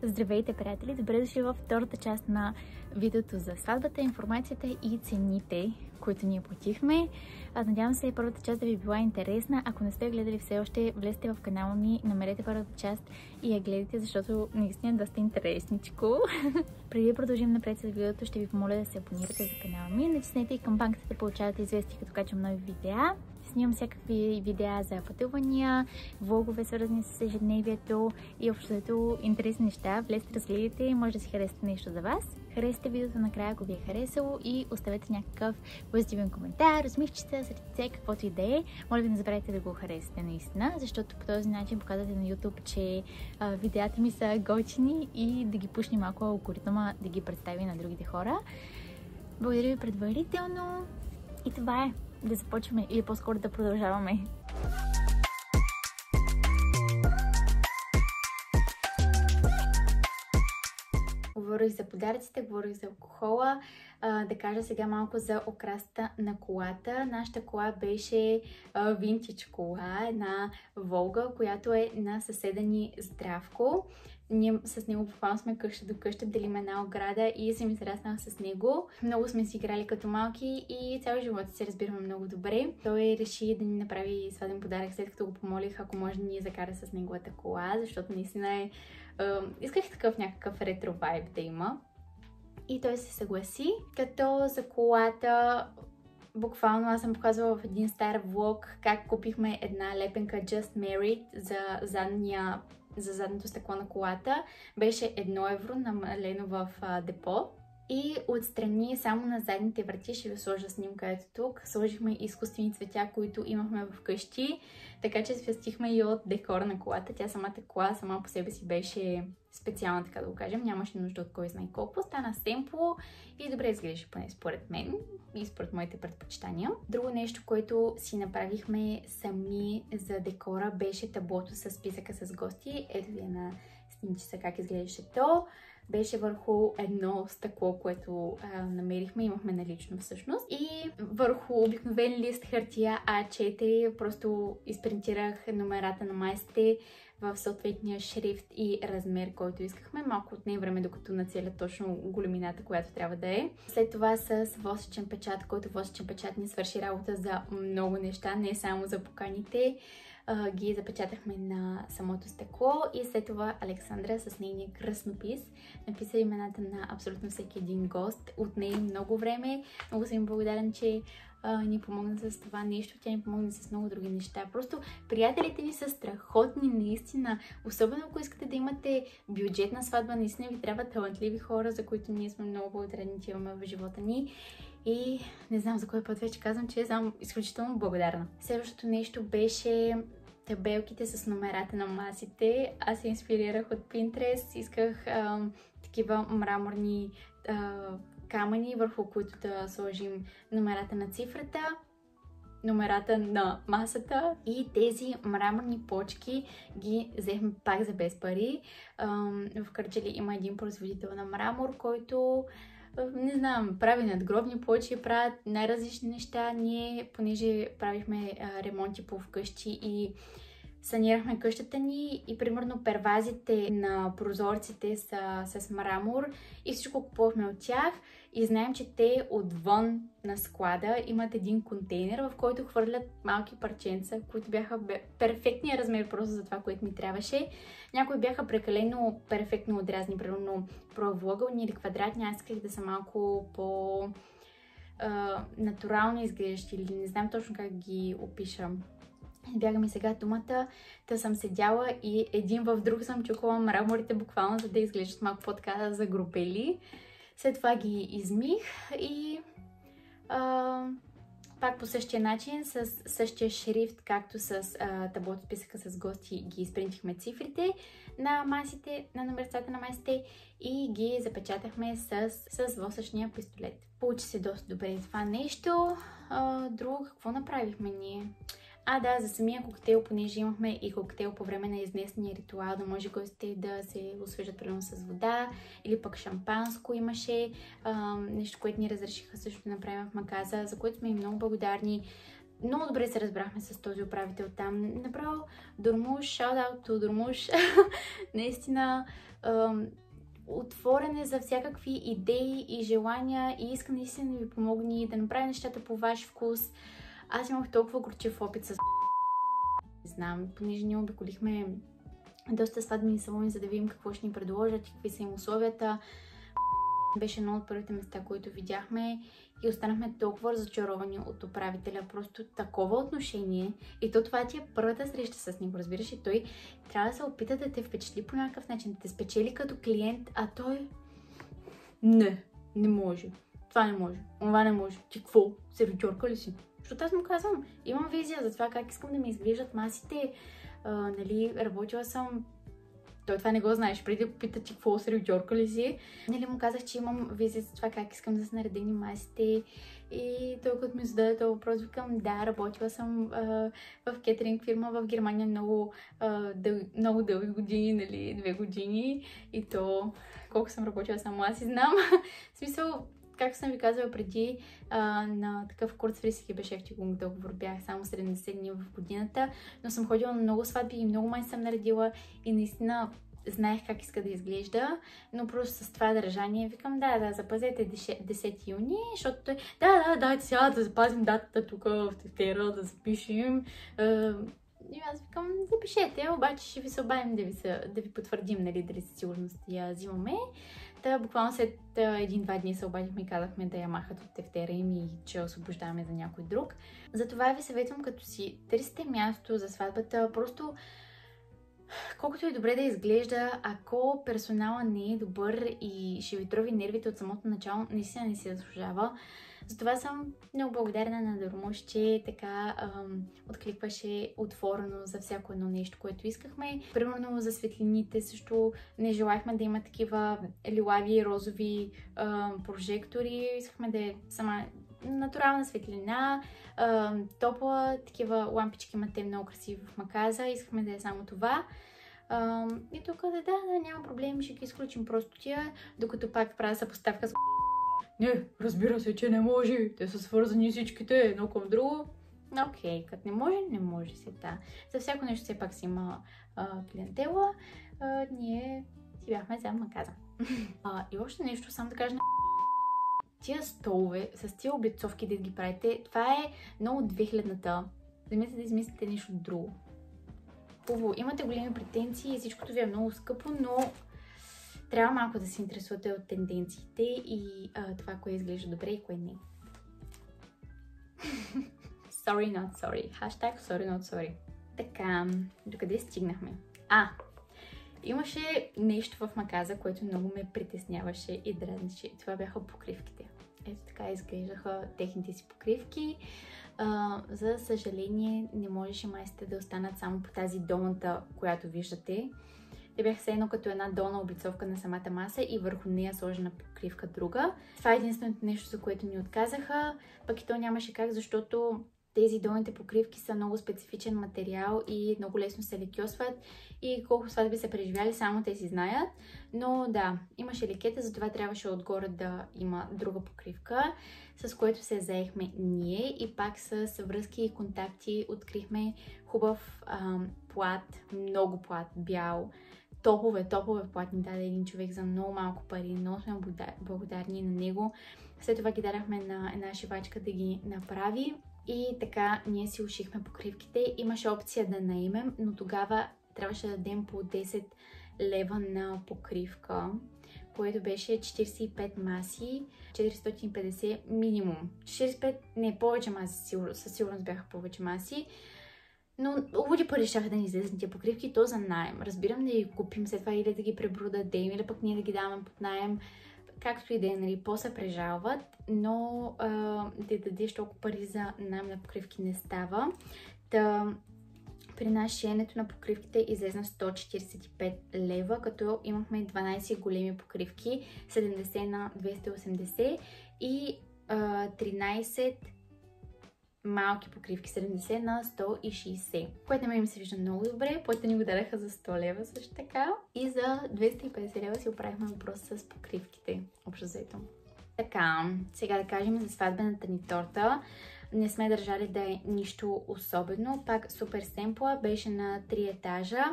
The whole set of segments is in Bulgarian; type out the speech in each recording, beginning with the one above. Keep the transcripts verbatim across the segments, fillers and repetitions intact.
Здравейте, приятели! Добре дошли във втората част на видеото за сватбата, информацията и цените, които ние платихме. Надявам се първата част да ви била интересна. Ако не сте гледали все още, влезте в канала ни, намерете първата част и я гледайте, защото наистина е доста интересничко. Преди да продължим напред с видеото, ще ви помоля да се абонирате за канала ми. Натиснете и камбанката да получавате известия, като качвам нови видеа. Снимам всякакви видеа за пътувания, влогове, свързани с ежедневието и общото интересни неща. Влезте, разгледайте и може да си харесате нещо за вас. Харесате видеото накрая, ако ви е харесало, и оставете някакъв позитивен коментар, усмивчица, сърце, каквото и да е. Моля ви, не забравяйте да го харесате наистина, защото по този начин показвате на YouTube, че а, видеята ми са готини и да ги пушни малко алгоритъма да ги представи на другите хора. Благодаря ви предварително и това е. Да започваме или по-скоро да продължаваме. Говорих за подаръците, говорих за алкохола. А, да кажа сега малко за окрасата на колата. Нашата кола беше а, винтидж кола, една Волга, която е на съседа ни Здравко. Ние с него буквално сме къща до къща, делим една ограда и съм израснала с него. Много сме си играли като малки и цял живот се разбираме много добре. Той реши да ни направи сватбен подарък, след като го помолих, ако може да ни закара с неговата кола, защото наистина е... Uh, исках такъв някакъв ретро вайб да има. И той се съгласи. Като за колата, буквално аз съм показвала в един стар влог как купихме една лепенка Just Married за задния, за задното стъкло на колата. Беше едно евро, намалено в uh, депо. И отстрани, само на задните врати, ще ви сложа снимка ето тук, сложихме изкуствени цветя, които имахме вкъщи, така че свестихме и от декора на колата. Тя самата кола сама по себе си беше специална, така да го кажем, нямаше нужда от кой знае колко. Стана семпло и добре изглеждаше, поне според мен и според моите предпочитания. Друго нещо, което си направихме сами за декора, беше таблото с списъка с гости. Ето ви на снимчица как изглеждаше то. Беше върху едно стъкло, което а, намерихме, имахме налично всъщност. И върху обикновен лист хартия А четири просто изпринтирах номерата на майстите в съответния шрифт и размер, който искахме. Малко отне време, докато нацеля точно големината, която трябва да е. След това с восъчен печат, който восъчен печат ни свърши работа за много неща, не само за поканите. Uh, ги запечатахме на самото стъкло и след това Александра с нейния кръстнопис написа имената на абсолютно всеки един гост. От нея много време. Много съм им благодарен, че uh, ни помогна с това нещо. Тя ни помогна с много други неща. Просто приятелите ни са страхотни, наистина. Особено ако искате да имате бюджетна сватба, наистина ви трябва талантливи хора, за които ние сме много благодарни, че имаме в живота ни. И не знам за кой път вече казвам, че съм изключително благодарна. Следващото нещо беше табелките с номерата на масите. Аз се инспирирах от Pinterest. Исках а, такива мраморни а, камъни, върху които да сложим номерата на цифрата, номерата на масата, и тези мраморни плочки ги взехме пак за без пари. А, в Кърджали има един производител на мрамор, който не знам, прави надгробни плочи, правят най-различни неща. Ние, понеже правихме а, ремонти по вкъщи и санирахме къщата ни и примерно первазите на прозорците са с мрамор и всичко купувахме от тях и знаем, че те отвън на склада имат един контейнер, в който хвърлят малки парченца, които бяха перфектния размер просто за това, което ми трябваше. Някои бяха прекалено перфектно отрязани, примерно правоъгълни или квадратни. Аз исках да са малко по а, натурално изглеждащи, или не знам точно как ги опишам. Бяга ми сега думата, та съм седяла и един в друг съм чукала мраморите буквално, за да изглеждат малко по-така загрубели. След това ги измих и а, пак по същия начин, с същия шрифт, както с а, таблото списъка с гости, ги изпринтихме цифрите на масите, на номерцата на масите и ги запечатахме с, с восъчния пистолет. Получи се доста добре това нещо. А, друго, какво направихме ние? А, да, за самия коктейл, понеже имахме и коктейл по време на изнесения ритуал, да може гостите да се освежат примерно с вода или пък шампанско имаше. А, нещо, което ни разрешиха също да направим в маказа, за което сме и много благодарни. много добре се разбрахме с този управител там. Направо Дормуш, shout out to Дормуш. Наистина отворен е за всякакви идеи и желания и иска наистина да ви помогне да направи нещата по ваш вкус. Аз имах толкова горчив опит с... Не знам, понеже ние обиколихме доста сватбени салони, за да видим какво ще ни предложат и какви са им условията. Беше едно от първите места, които видяхме и останахме толкова разочаровани от управителя. Просто такова отношение. И то това ти е първата среща с него, разбираш? И той трябва да се опита да те впечатли по някакъв начин, да те спечели като клиент, а той... Не, не може. Това не може. Това не може. Ти какво? Сервитьорка ли си? Защото аз му казвам, имам визия за това как искам да ми изглеждат масите. А, нали, работила съм... Той това не го знаеш, преди да попита ти какво сервитьорка ли си. Нали му казах, че имам визия за това как искам да са наредени масите. И той като ми зададе този въпрос, викам, да, работила съм а, в кетеринг фирма в Германия много, а, дъл... много дълги години, нали, две години. И то, колко съм работила само аз и знам. В смисъл, както съм ви казала преди, а, на такъв курцфрийски бешефтигунг договор бях само седемдесет дни в годината, но съм ходила на много сватби и много май съм наредила и наистина знаех как иска да изглежда, но просто с това държание викам, да, да, запазете десети юни, защото той, да, да, дайте сега да запазим датата тук в тефтера, да запишем. И аз викам, запишете, обаче ще ви се обадим да ви, се, да ви потвърдим, нали, дали със сигурност я взимаме. Та буквално след един-два дни се обадихме и казахме да я махат от тефтера им и че освобождаваме за някой друг. Затова ви съветвам, като си търсите място за сватбата, просто колкото и добре да изглежда, ако персонала не е добър и ще ви трови нервите от самото начало, наистина не си заслужава. Затова съм много благодарна на Дормуш, че така ам, откликваше отворено за всяко едно нещо, което искахме. Примерно за светлините също не желахме да има такива лилави и розови ам, прожектори. Искахме да е сама натурална светлина, ам, топла, такива лампички имате много красиви в маказа. Искахме да е само това. Ам, и тук да, да, няма проблем, ще ги изключим просто тия, докато пак правя съпоставка с... Не, разбира се, че не може. Те са свързани всичките едно към друго. Окей, като не може, не може се да. За всяко нещо все пак си има а, клиентела. А, ние си бяхме за маказа. А, и още нещо, само да кажа на... Тия столове с тия облицовки да ги правите, това е много две хилядната. Замислете да измислите нещо друго. Хубаво, имате големи претенции и всичкото ви е много скъпо, но трябва малко да се интересувате от тенденциите и а, това, кое изглежда добре и кое не. Sorry, not sorry. Hashtag sorry, not sorry. Така, докъде стигнахме? А, имаше нещо в маказа, което много ме притесняваше и дразнеше. Това бяха покривките. Ето така изглеждаха техните си покривки. Uh, за съжаление, не можеше майсите да останат само по тази долната, която виждате. Те бяха все едно като една долна облицовка на самата маса и върху нея сложена покривка друга. Това е единственото нещо, за което ни отказаха, пък и то нямаше как, защото тези долните покривки са много специфичен материал и много лесно се лекьосват и колко сватби са преживяли, само те си знаят. Но да, имаше лекета, затова трябваше отгоре да има друга покривка, с което се заехме ние и пак с връзки и контакти открихме хубав ам, плат, много плат, бял. Топове, топове плат ни даде един човек за много малко пари, много сме благодарни на него. След това ги дадахме на една шивачка да ги направи. И така ние си ушихме покривките. Имаше опция да наемем, но тогава трябваше да дадем по десет лева на покривка, което беше четиридесет и пет маси, четиристотин и петдесет минимум. четиридесет и пет, не, повече маси, със сигурност бяха повече маси. Но луди пари щяха да ни излезат тия покривки, то за наем. Разбирам да ги купим след това или да ги препродадем, или пък ние да ги даваме под наем. Както и да е, нали, по-се прежалват, но а, да дадеш толкова пари за наем на покривки не става. Та, при нас шиенето на покривките излезна сто четиридесет и пет лева, като имахме дванайсет големи покривки, седемдесет на двеста и осемдесет и а, тринайсет малки покривки, седемдесет на сто и шейсет, което на мен ми се вижда много добре. После ни го дадаха за сто лева също така и за двеста и петдесет лева си оправихме въпрос с покривките, общо взето. Така, сега да кажем за сватбената ни торта. Не сме държали да е нищо особено. Пак супер семпла, беше на три етажа.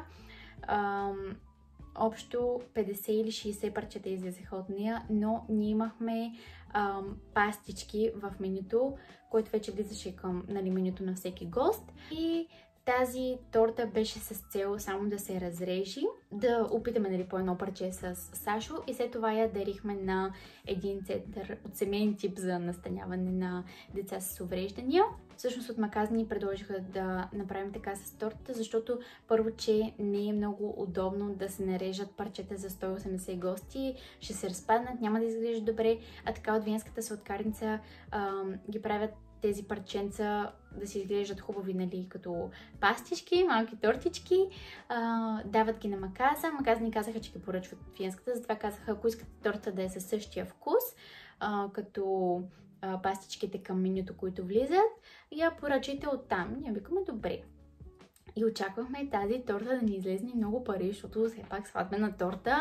Ам, общо петдесет или шейсет парчета излезеха от нея, но ние имахме ам, пастички в менюто, което вече влизаше към, нали, менюто на всеки гост. И тази торта беше с цел само да се разрежи, да опитаме, нали, по едно парче с Сашо и след това я дарихме на един център от семейен тип за настаняване на деца с увреждания. Всъщност от Маказа ни предложиха да направим така с тортата, защото първо, че не е много удобно да се нарежат парчета за сто и осемдесет гости, ще се разпаднат, няма да изглеждат добре, а така от виенската сладкарница ги правят тези парченца да си изглеждат хубави, нали, като пастички, малки тортички. А, дават ги на Маказа. Маказа ни казаха, че ги поръчват в виенската, затова казаха, ако искате торта да е със същия вкус, а, като а, пастичките към менюто, които влизат, я поръчайте оттам. Ние викаме добре. И очаквахме тази торта да ни излезне много пари, защото все пак сватбена торта,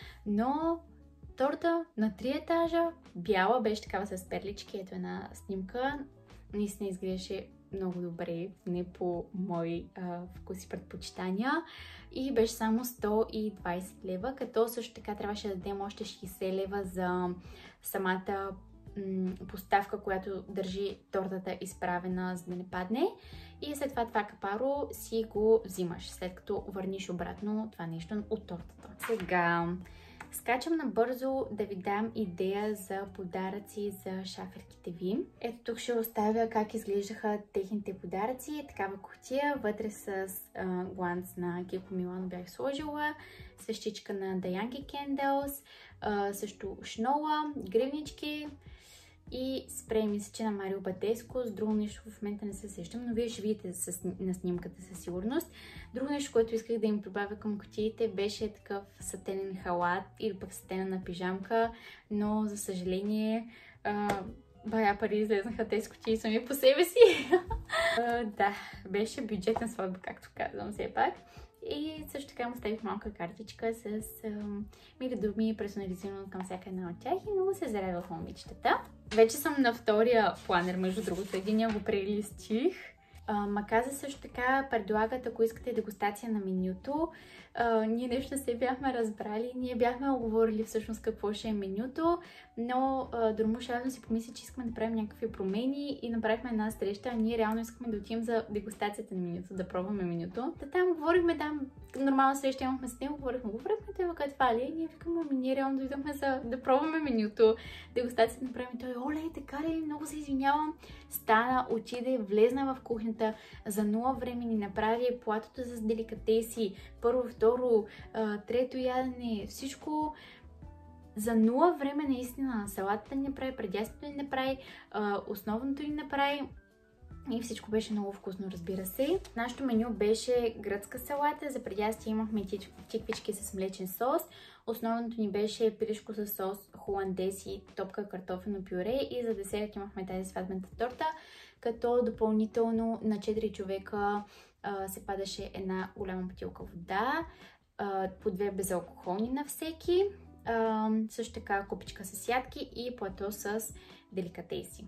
но торта на три етажа, бяла, беше такава с перлички, ето една снимка. Наистина изглеждаше много добре, не по мои а, вкуси предпочитания. И беше само сто и двайсет лева, като също така трябваше да дадем още шейсет лева за самата м, поставка, която държи тортата изправена, за да не падне. И след това това капаро си го взимаш, след като върниш обратно това нещо от тортата. Сега скачам набързо да ви дам идея за подаръци за шаферките ви. Ето тук ще оставя как изглеждаха техните подаръци. Такава кутия, вътре с а, гланц на Кико Милано бях сложила, свещичка на Даянки Candles, а, също шнола, гривнички и спрей, мисля, че на Марио Батеско. С друго нещо в момента не се сещам, но вие ще видите с, на снимката със сигурност. Друго нещо, което исках да им прибавя към кутиите, беше такъв сатенен халат или пък сатенена пижамка, но за съжаление а, бая пари излезнаха тези кутии сами по себе си. а, да, беше бюджетна сватба, както казвам все пак. И също така му оставих малка картичка с ам, мили думи, персонализирано към всяка една от тях и много се зарадвах момичетата. Вече съм на втория планер, между другото. Единия го прелистих. Маказа също така предлагат, ако искате дегустация на менюто. А, ние нещо не се бяхме разбрали. Ние бяхме оговорили всъщност какво ще е менюто, но Дормуш реално си помисли, че искаме да правим някакви промени и направихме една среща, а ние реално искаме да отидем за дегустацията на менюто, да пробваме менюто. Та там говорихме, там нормална среща имахме с него, говорихме, говорихме, той каква ли? И ние викаме, ами ние реално дойдохме за да пробваме менюто, дегустацията направим. И той, оле, така ли, много се извинявам. Стана, отиде, влезна в кухнята, за нула време ни направи платото с деликатеси, първо, второ, трето ядене, всичко за нула време наистина. Салатата ни направи, предястото ни направи, основното ни направи и всичко беше много вкусно, разбира се. Нашето меню беше гръцка салата, за предястие имахме тиквички с млечен сос, основното ни беше пилешко с сос холандес и топка картофено пюре и за десерт имахме тази сватбената торта, като допълнително на четири човека а, се падаше една голяма бутилка вода, а, по две безалкохолни на всеки, а, също така купичка с ядки и плато с деликатеси.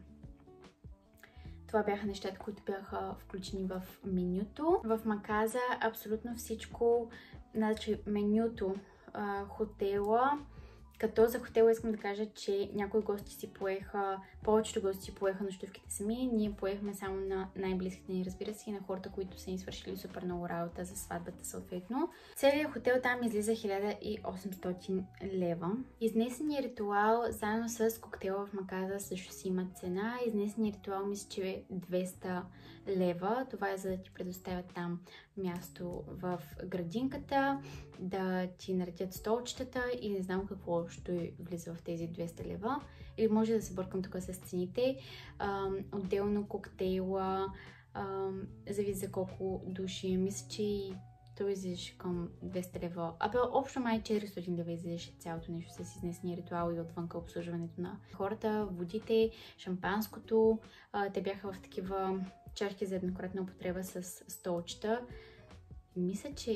Това бяха нещата, които бяха включени в менюто. В Маказа абсолютно всичко, значи менюто, а, хотела. Като за хотела искам да кажа, че някои гости си поеха, повечето гости си поеха нощувките сами. Ние поехме само на най-близките ни, разбира се, и на хората, които са ни свършили супер много работа за сватбата съответно. Целият хотел там излиза хиляда и осемстотин лева. Изнесеният ритуал заедно с коктейла в Маказа също си има цена. Изнесеният ритуал мисля, че е двеста лева. Това е за да ти предоставят там място в градинката, да ти наредят столчетата и не знам какво още влиза в тези двеста лева. Или може да се бъркам тук с цените. Ам, отделно коктейла, ам, зависи за колко души. Мисля, че и той излизаше към двеста лева. Абе, общо май четиристотин лева излизаше цялото нещо с изнесения ритуал и отвънка обслужването на хората, водите, шампанското. А, те бяха в такива чашки за еднократна употреба с столчета. Мисля, че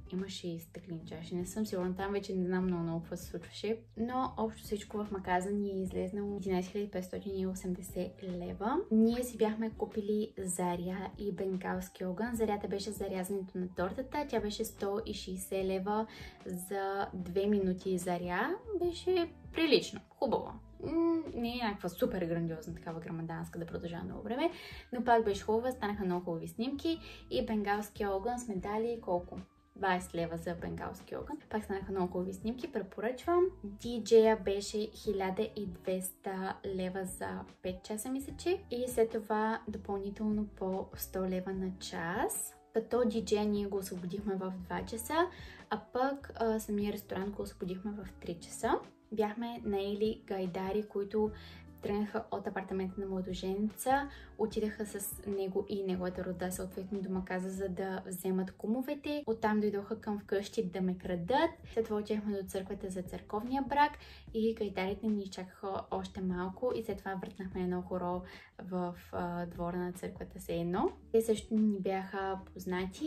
имаше и стъклени чаши. Не съм сигурна, там вече не знам много много какво се случваше. Но общо всичко в маказа ни е излезнало единайсет хиляди петстотин и осемдесет лева. Ние си бяхме купили заря и бенгалски огън. Зарята беше зарязането на тортата. Тя беше сто и шейсет лева за две минути заря. Беше прилично, хубаво. Не е някаква супер грандиозна такава грамаданска да продължава много време, но пак беше хубава, станаха много хубави снимки и бенгалския огън сме дали колко? двайсет лева за бенгалски огън. Пак станаха много хубави снимки, препоръчвам. Ди-джея беше хиляда и двеста лева за пет часа, мисля, че. И след това допълнително по сто лева на час. Като ди-джея ние го освободихме в два часа, а пък а, самия ресторант го освободихме в три часа. Бяхме наели гайдари, които тръгнаха от апартамента на младоженеца, отидаха с него и неговата рода съответно до маказа, за да вземат кумовете. Оттам дойдоха към вкъщи да ме крадат. След това отидахме до църквата за църковния брак и гайдарите ни изчакаха още малко и след това въртнахме едно хоро в а, двора на църквата се едно. Те също ни бяха познати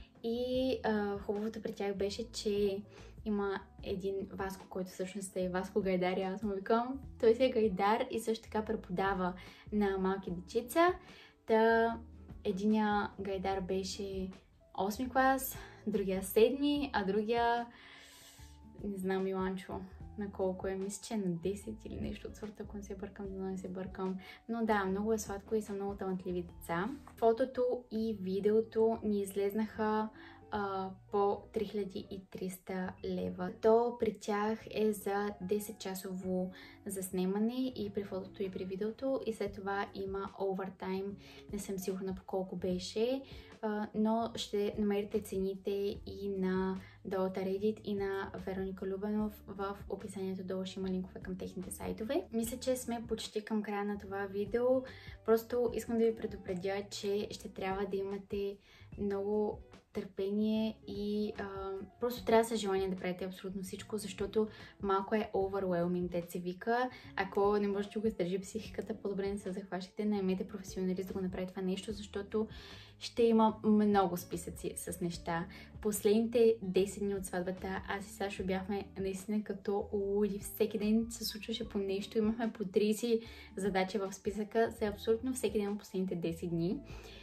и а, хубавото при тях беше, че има един Васко, който всъщност е Васко Гайдар, аз му викам. Той си е гайдар и също така преподава на малки дечица. Та единия гайдар беше осми клас, другия седми, а другия, не знам, Миланчо на колко е, мисля, че е на десет или нещо от сорта, ако не се бъркам, да не се бъркам. Но да, много е сладко и са много талантливи деца. Фотото и видеото ни излезнаха Uh, по три хиляди и триста лева. То при тях е за десет часово заснемане и при фотото и при видеото и след това има овертайм, не съм сигурна по колко беше, uh, но ще намерите цените и на Долата Reddit и на Вероника Любенов в описанието долу, ще има линкове към техните сайтове. Мисля, че сме почти към края на това видео. Просто искам да ви предупредя, че ще трябва да имате много търпение и а, просто трябва да са желание да правите абсолютно всичко, защото малко е overwhelming, те се вика. Ако не можете да го издържи психиката, по-добре не се захващате, наемете професионалист да го направи това нещо, защото ще има много списъци с неща. Последните десет дни от сватбата аз и Сашо бяхме наистина като луди. Всеки ден се случваше по нещо, имахме по трийсет задачи в списъка за абсолютно всеки ден от последните десет дни.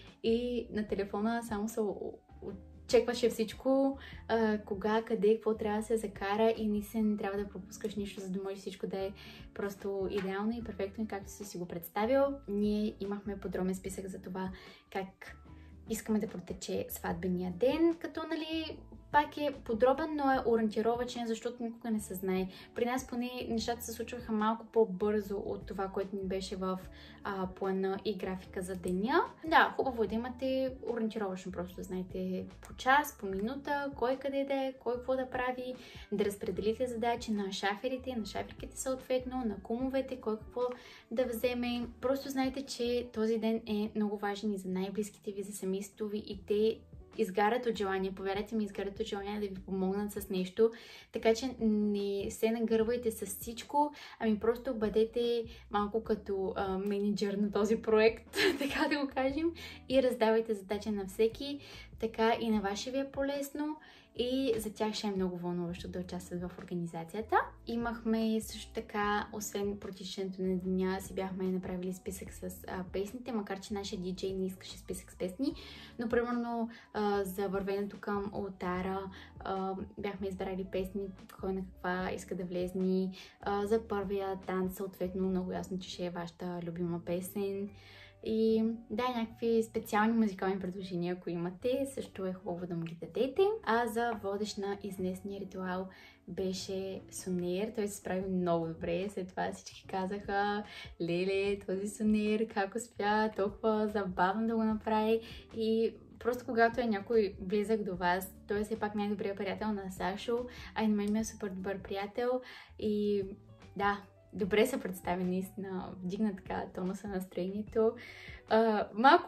И на телефона само се чекваше всичко, а, кога, къде, какво трябва да се закара и наистина не трябва да пропускаш нищо, за да може всичко да е просто идеално и перфектно, както си си го представил. Ние имахме подробен списък за това как искаме да протече сватбения ден, като нали пак е подробен, но е ориентировачен, защото никога не се знае. При нас поне нещата се случваха малко по-бързо от това, което ни беше в а, плана и графика за деня. Да, хубаво е да имате ориентировачно, просто да знаете по час, по минута, кой къде да е, кой какво да прави, да разпределите задачи на шаферите, на шаферките съответно, на кумовете, кой какво да вземе. Просто знайте, че този ден е много важен и за най-близките ви, за семейството ви и те изгарят от желание, повярвайте ми, изгарят от желание да ви помогнат с нещо, така че не се нагървайте с всичко, ами просто бъдете малко като а, менеджер на този проект, така да го кажем, и раздавайте задача на всеки, така и на ваше ви е полезно и за тях ще е много вълнуващо да участват в организацията. Имахме също така, освен протичането на деня, си бяхме направили списък с а, песните, макар че нашия диджей не искаше списък с песни, но примерно а, за вървенето към олтара а, бяхме избрали песни, кой на каква иска да влезни, а, за първия танц съответно много ясно, че ще е вашата любима песен. И да, някакви специални музикални предложения, ако имате, също е хубаво да му ги дадете. А за водещ на изнесения ритуал беше Сунер. Той се справи много добре. След това всички казаха: леле, този Сунер, как успя толкова забавно да го направи. И просто когато е някой близък до вас, той е все пак най-добрият приятел на Сашо, а и на мен ми е супер добър приятел. И да, добре се представи, наистина вдигна така тонуса на настроението. Uh, малко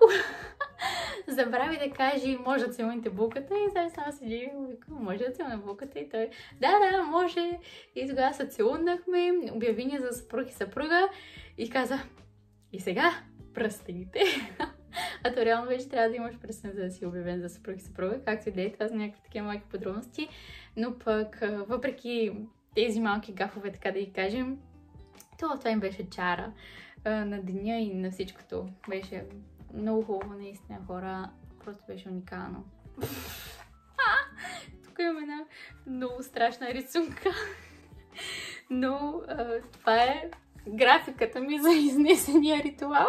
забрави да каже: може да целуните булката, и сега само седи и му вика: може да целуна булката, и той: да, да, може. И тогава се целунахме, обяви ни за съпруг и съпруга и каза: и сега пръстените. А то реално вече трябва да имаш пресен за да си обявен за съпруг и съпруга, както и да е, това са някакви такива малки подробности. Но пък, въпреки тези малки гафове, така да ги кажем, това, това им беше чара на деня и на всичкото. Беше много хубаво, наистина, хора. Просто беше уникално. Тук имам една много страшна рисунка. Но а, това е графиката ми за изнесения ритуал.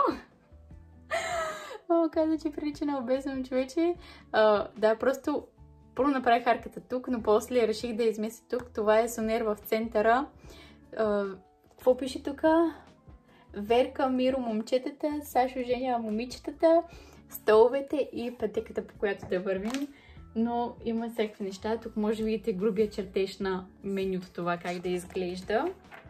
О, каза, че прилича на обесно човече. А, да, просто първо направих арката тук, но после реших да измесля тук. Това е сонер в центъра. А, какво пише тук? Верка, Миро, момчетата, Сашо, Женя, момичетата, столовете и пътеката, по която да вървим. Но има всякакви неща. Тук може да видите грубия чертеж на менюто, това как да изглежда.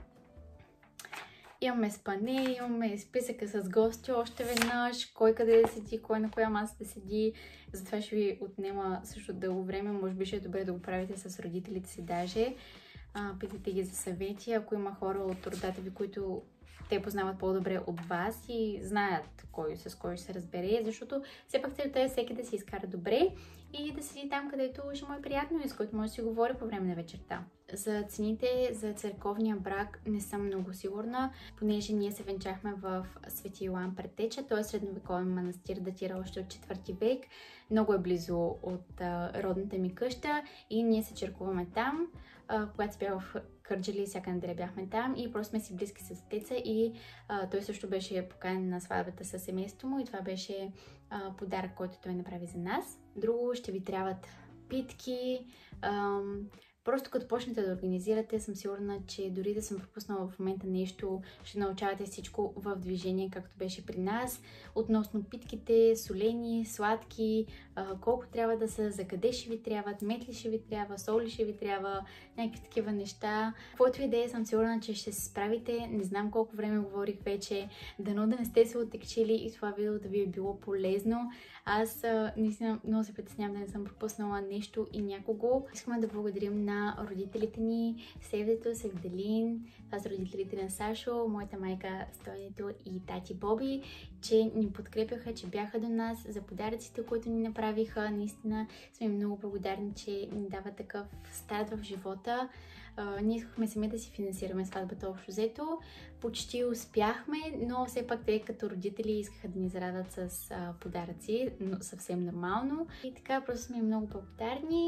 Имаме спане, имаме списъка с гости още веднъж, кой къде да седи, кой на коя маса да седи. Затова ще ви отнема също дълго време. Може би ще е добре да го правите с родителите си даже. А, питайте ги за съвети. Ако има хора от родата ви, които те познават по-добре от вас и знаят кой с кой ще се разбере, защото все пак целта е всеки да се изкара добре и да седи там, където ще му е приятно и с който може да си говори по време на вечерта. За цените за църковния брак не съм много сигурна, понеже ние се венчахме в Свети Йоан Предтеча. Той е средновековен манастир, датира още от четвърти век. Много е близо от а, родната ми къща и ние се черкуваме там. Uh, когато си бях в Кърджали, всяка неделя бяхме там и просто сме си близки с отеца и uh, той също беше поканен на сватбата със семейството му и това беше uh, подарък, който той направи за нас. Друго, ще ви трябват питки. Um, Просто като почнете да организирате, съм сигурна, че дори да съм пропуснала в момента нещо, ще научавате всичко в движение, както беше при нас. Относно питките, солени, сладки, колко трябва да са, за къде ще ви трябват, мет ли ще ви трябва, сол ли ще ви трябва, някакви такива неща. Каквото идея, съм сигурна, че ще се справите. Не знам колко време говорих вече, дано да не сте се оттекчили и това видео да ви е било полезно. Аз наистина много се притеснявам да не съм пропуснала нещо и някого. Искаме да благодарим на родителите ни, Севдето, Севделин, това са родителите на Сашо, моята майка Стойнето и тати Боби, че ни подкрепяха, че бяха до нас, за подаръците, които ни направиха. Наистина сме много благодарни, че ни дават такъв старт в живота. Uh, ние искахме сами да си финансираме сватбата общо взето. Почти успяхме, но все пак те като родители искаха да ни зарадат с uh, подаръци, но съвсем нормално. И така просто сме много благодарни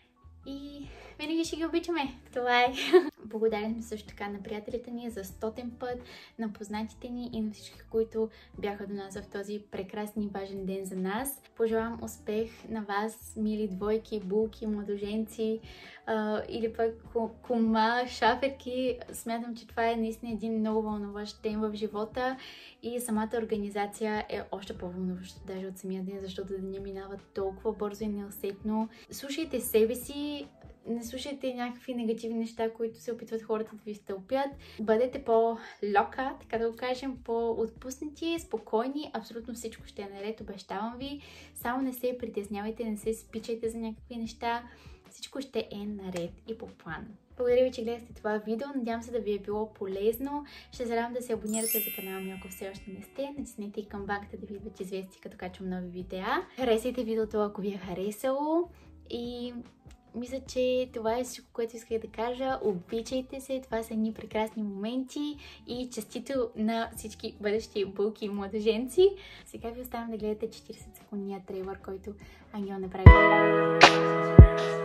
и винаги ще ги обичаме. Това е. Благодарен сме също така на приятелите ни за стотен път, на познатите ни и на всички, които бяха до нас в този прекрасен и важен ден за нас. Пожелавам успех на вас, мили двойки, булки, младоженци а, или пък кума, шаферки. Смятам, че това е наистина един много вълнуващ ден в живота и самата организация е още по-вълнуваща даже от самия ден, защото деня минава толкова бързо и неусетно. Слушайте себе си, не слушайте някакви негативни неща, които се опитват хората да ви стълпят. Бъдете по-лока, така да го кажем, по-отпуснати, спокойни. Абсолютно всичко ще е наред, обещавам ви. Само не се притеснявайте, не се спичайте за някакви неща. Всичко ще е наред и по план. Благодаря ви, че гледахте това видео. Надявам се да ви е било полезно. Ще зарадвам да се абонирате за канала ми, ако все още не сте. Натиснете и камбанката да ви идват известия, като качвам нови видеа. Харесайте видеото, ако ви е харесало. И мисля, че това е всичко, което исках да кажа. Обичайте се, това са едни прекрасни моменти и честито на всички бъдещи булки и младоженци. Сега ви оставям да гледате четиридесет секундния трейлър, който Ангел направи.